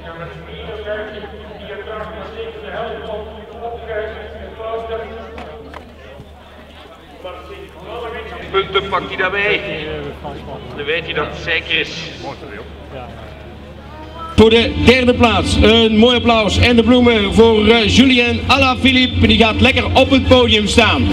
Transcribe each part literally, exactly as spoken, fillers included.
Punten pakt hij daarmee. Dan weet hij dat het zeker is. Voor de derde plaats een mooi applaus en de bloemen voor uh, Julien Alaphilippe. Die gaat lekker op het podium staan.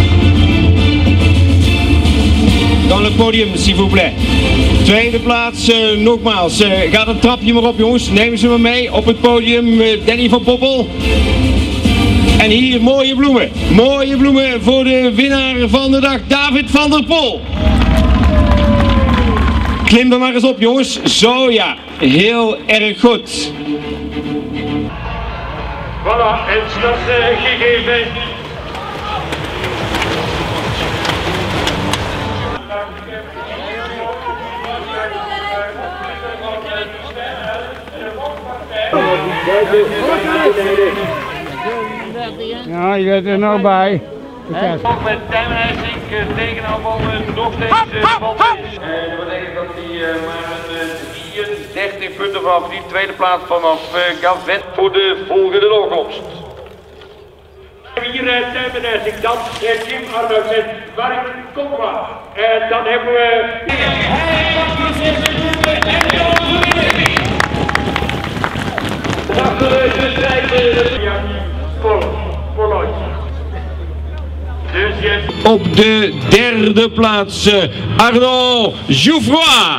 Dan het podium, s'il vous plaît. Tweede plaats, uh, nogmaals, uh, gaat een trapje maar op jongens, nemen ze maar mee op het podium, uh, Danny van Poppel. En hier mooie bloemen, mooie bloemen voor de winnaar van de dag, David van der Pol. Klim er maar eens op jongens, zo ja, heel erg goed. Voilà, en start uh, gegeven. Ja, je bent er nog bij. Ook met Tijmenijsink tegen aanvallen nog steeds valt is. En dat betekent dat hij uh, maar een drieëndertig punten vanaf die tweede plaats vanaf uh, Gavet voor de volgende doorkomst. Hier uh, Tijmenijsink, dan uh, Jim Arnouds en Mark Kokma. En dan hebben we... Achter de strijd, ja, voor, voor nooit. Op de derde plaats uh, Arnaud Jouffroy.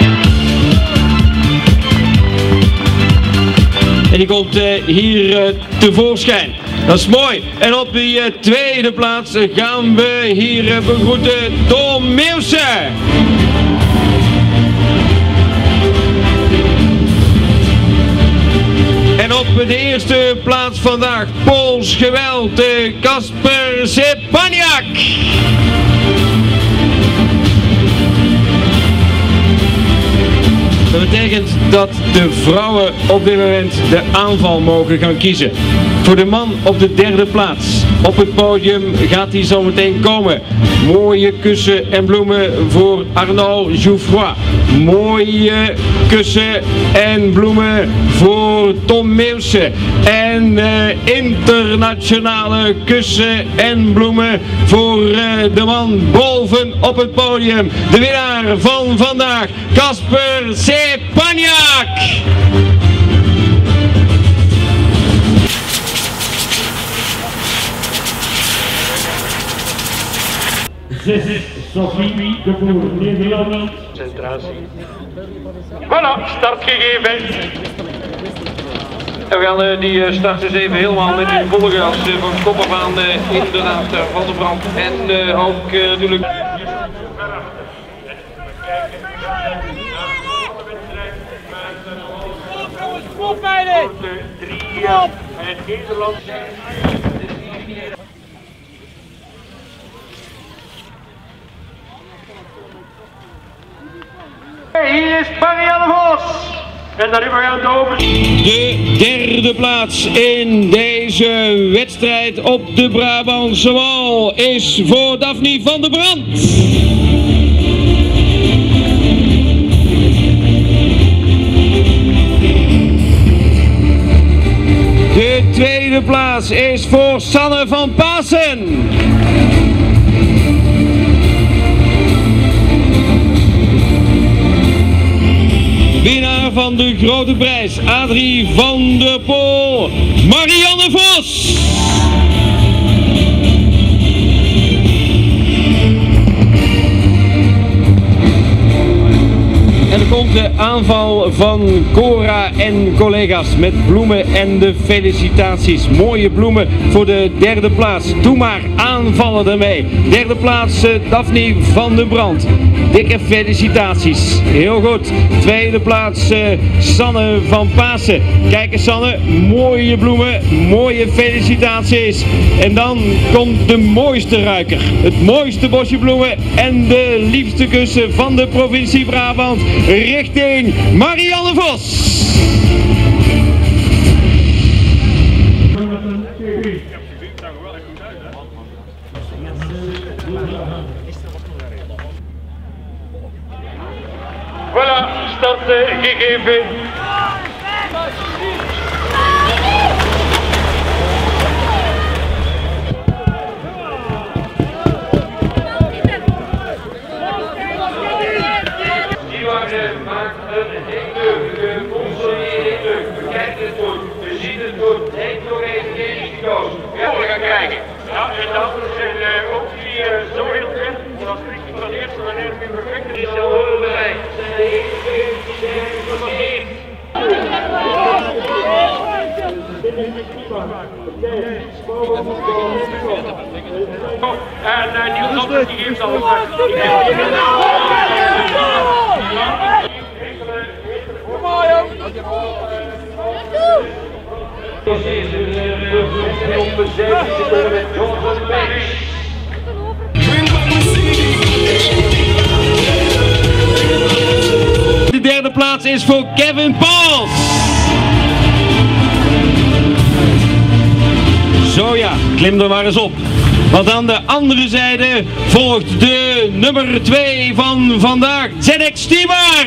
En die komt uh, hier uh, tevoorschijn. Dat is mooi. En op die uh, tweede plaats uh, gaan we hier uh, begroeten Tom Meeuwse. En op de eerste plaats vandaag Pools geweld, Kasper Szczepaniak. Dat betekent dat de vrouwen op dit moment de aanval mogen gaan kiezen. Voor de man op de derde plaats. Op het podium gaat hij zo meteen komen. Mooie kussen en bloemen voor Arnaud Jouffroy. Mooie kussen en bloemen voor Tom Meeuwse. En uh, internationale kussen en bloemen voor uh, de man boven op het podium. De winnaar van vandaag, Kasper Szczepaniak. Sophie de Boer, Nederland. Centratie. Voilà, start gegeven. En we gaan uh, die uh, start eens even helemaal met in volle gas uh, van kop af aan uh, inderdaad uh, van de brand. En uh, ook uh, natuurlijk... Kom meiden! Drie en Nederland. Hier is Marianne Vos. En daarover gaan we over. De derde plaats in deze wedstrijd op de Brabantse Wal is voor Daphne van der Brand. De tweede plaats is voor Sanne van Pasen. Winnaar van de grote prijs, Adrie van der Pol, Marianne Vos. En dan komt de aanval van Cora en collega's met bloemen en de felicitaties. Mooie bloemen voor de derde plaats. Doe maar, aanvallen ermee. Derde plaats uh, Daphne van der Brand. Dikke felicitaties. Heel goed. Tweede plaats uh, Sanne van Pasen. Kijk eens Sanne, mooie bloemen, mooie felicitaties. En dan komt de mooiste ruiker. Het mooiste bosje bloemen en de liefste kussen van de provincie Brabant. Richting Marianne Vos. Voilà, start uh, gegeven. gaan krijgen. Ja, en de anderen zijn uh, ook die uh, zo heel ver. Dat klinkt van de eerste naar de perfect. Die is al horen bij. En uh, Niels Anders die geeft al een kom maar joh! De derde plaats is voor Kevin Pauls. Zo ja, klim er maar eens op. Want aan de andere zijde volgt de nummer twee van vandaag, Zdenek Štibar.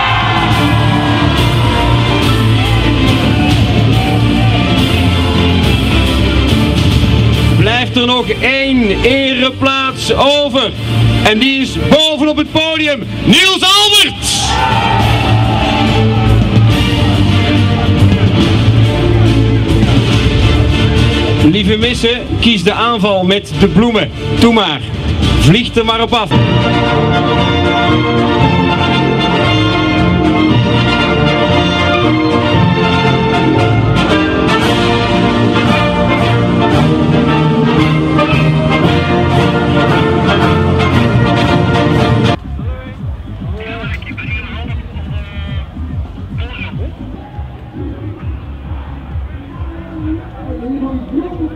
Blijft er nog één ereplaats over. En die is boven op het podium, Niels Alberts. Lieve missen, kies de aanval met de bloemen. Doe maar, vlieg er maar op af. Thank you.